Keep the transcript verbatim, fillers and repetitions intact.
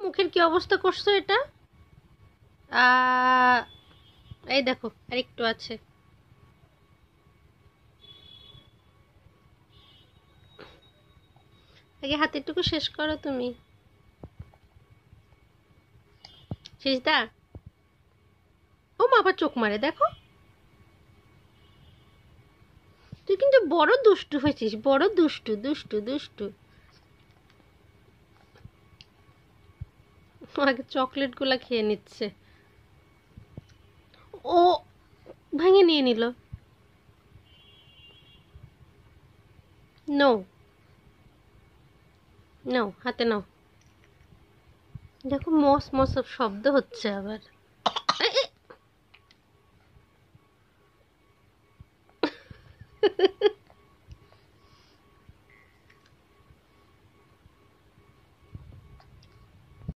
মুখের কি অবস্থা করছো এটা? আ এই দেখো আরেকটু আছে। আগে হাতেরটুকু শেষ করো তুমি। শেষদা। ও মা আবার চোখ মারে দেখো। তুই কিন্তু বড় দুষ্টু হয়েছিস, বড় দুষ্টু দুষ্টু দুষ্টু। আগে চকলেটগুলা খেয়ে নিচ্ছে। ও ভেঙে নিয়ে নিল। নো নাও, হাতে নাও। দেখো মস মস শব্দ হচ্ছে আবার।